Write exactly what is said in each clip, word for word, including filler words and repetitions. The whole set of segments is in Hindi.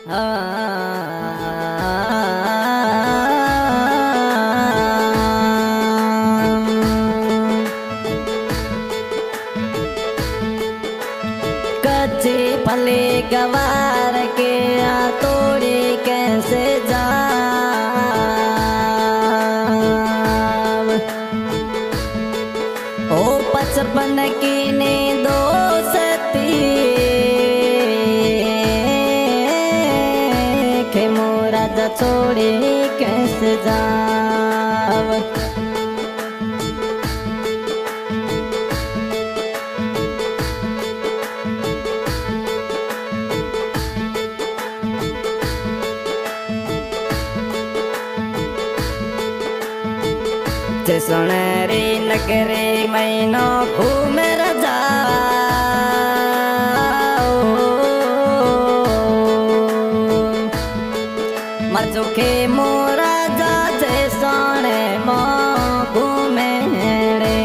कच्चे पले गवार के तोड़े कैसे जाव ओ पचपन की ने दोस्ती के मोरा जा छोड़े कैसे जाव सुनहरी नगरी मैनो घूम जाओ मजो के मोरा जा जे सोने मो घूमे रे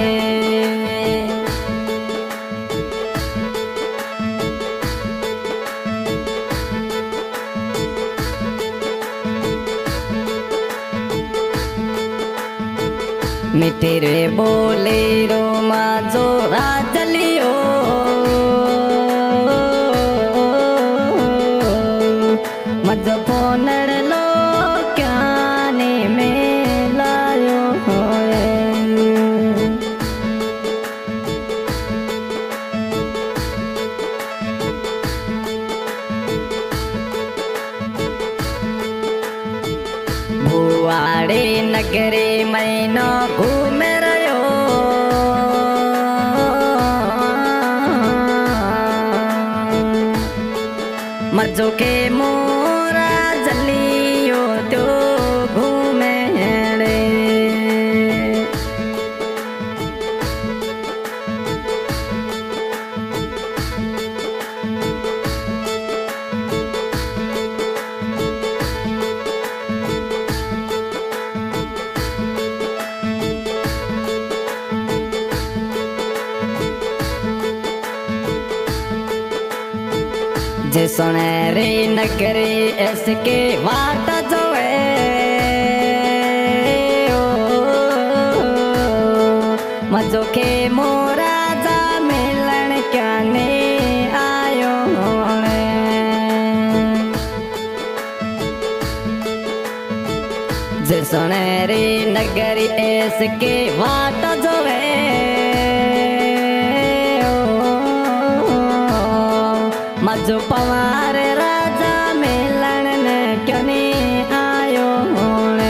मिठी रे बोले रो माजो राजलियो मजो पोनड़ लो क्या ने में लायो होए भुआड़े नगरे मैनो घूम रयो मजो के मोरा जलियो तो घूमे रे जे सुनहरी नगरी इसके वाट जो है मजो के मोरा जा मिलन क्या ने आयो होने जे सुनहरी नगरी इसके वाट जो है मजो पवार राजा मिलन ने क्यों नहीं आयो होने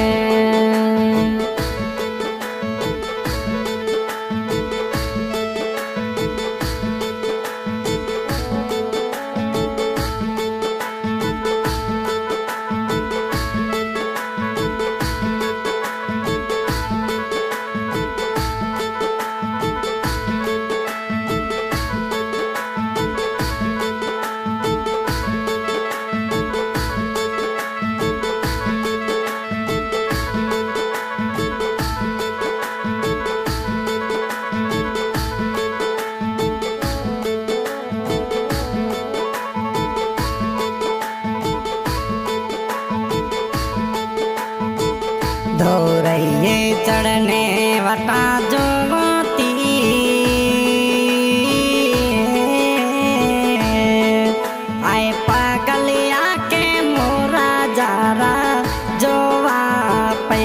धोरैये चढ़ने वटा जोती आए पागलिया के मोरा जारा जोवा पे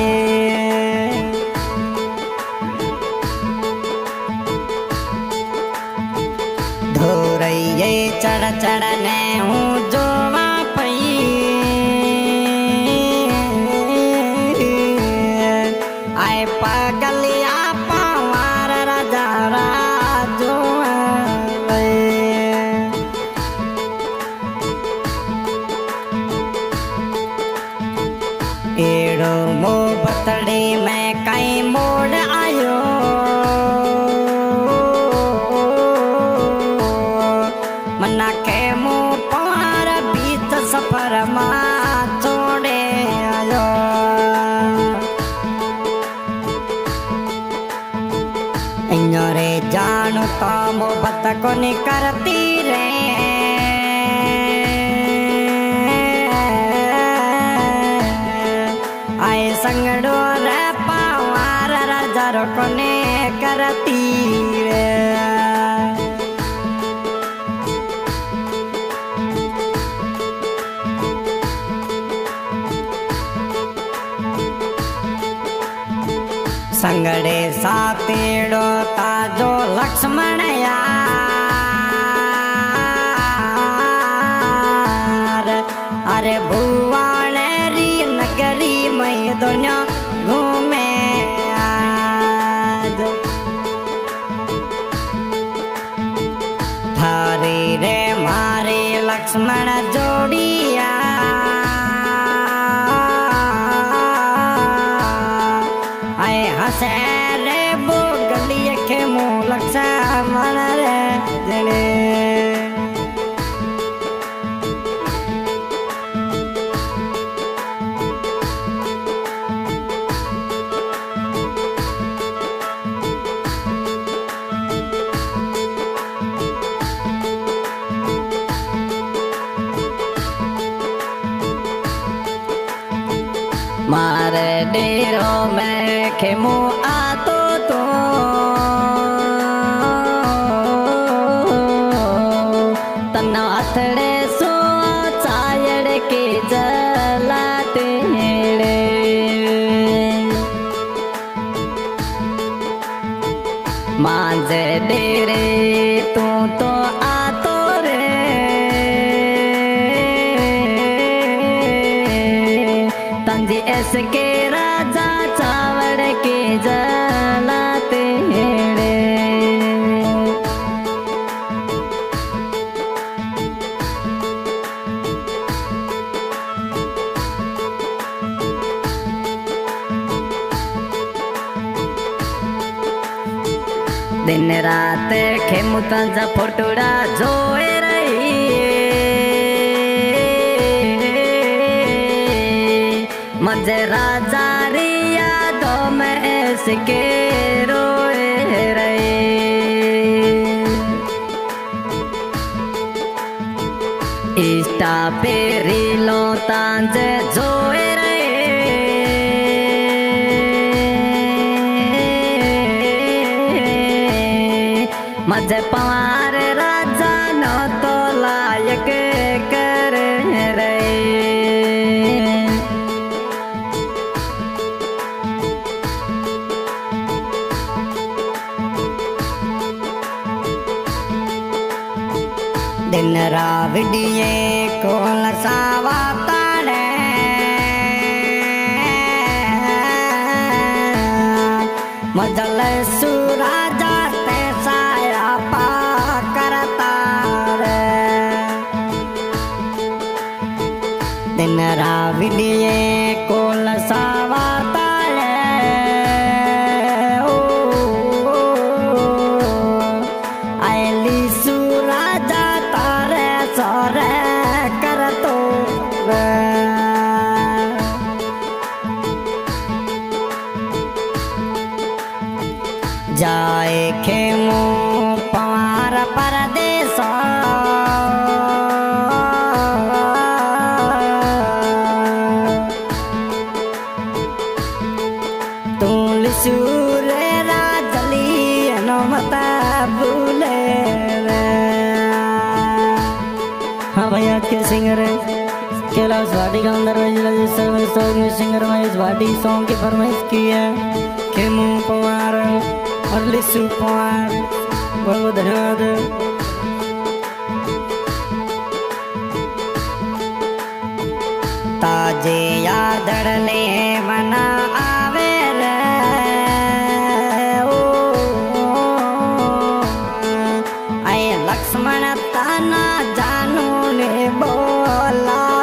धोरैये चढ़ चढ़ने हूँ जोवा पगलिया पवार राजा राजो एड़ो मो बतड़ी में कई मोड़ आयो मना के मो पवार बीच सफर मा छोड़े आयो रे जानू तो मोहब्बत को नहीं करती रे संगड़े सातेड़ो ताजो लक्ष्मण यार। अरे भुवाने री नगरी में दुनिया घूमे आज। थारी रे मारे लक्ष्मण जोड़िया आए हंसे रे बो गलिए के मुँह लक्ष्मण रे जने। मारे डेरो में खेमू आतो तो तना अथड़े सो चायड़ के जलाते रे। मांझे डेरे तू तो आतो रे तंजी ऐसके राजा चावड़ के जलाते रे। दिन रात खेमू तंजा फोटुड़ा जोए रही मजे राजा री यादों में इसके रोए रहे। इष्टा पे रीलो तांजे जोए रहे मजे पवार राजा नो तो लायक कर रहे। दिन रावड़िए को लसावा ताड़े मजल सुराजा ते साया पा करता रे। दिन रावड़िए को लसावा ताड़े ओ आयली सुराजा तारे सोरे कर तो जाए खेमू पवार परदेस तू लिसूर राजली नमता भूले रे। हाँ भैया के सिंगर कैलाश वाटी का अंदर में सिंगर महेश वाटी सॉन्ग की फरमाइश की है। खेमू पवार और लिसू पवार बहुत बहुत धन्यवाद। ताजे यादड़ने मना आवे रे ओ आए लक्ष्मण ताना जानू ने बोला